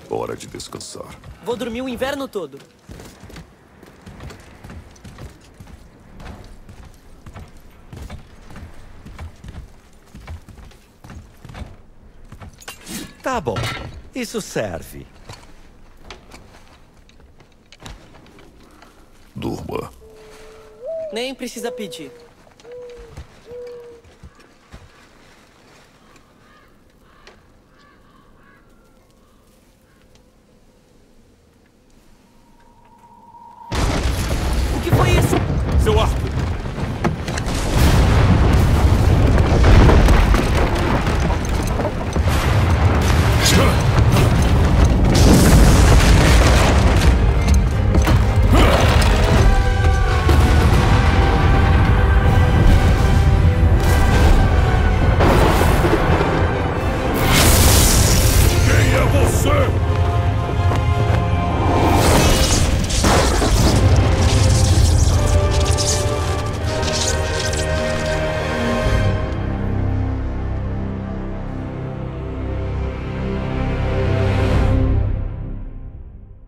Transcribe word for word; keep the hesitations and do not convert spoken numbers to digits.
Hora de descansar. Vou dormir o inverno todo. Tá bom. Isso serve. Durma. Nem precisa pedir.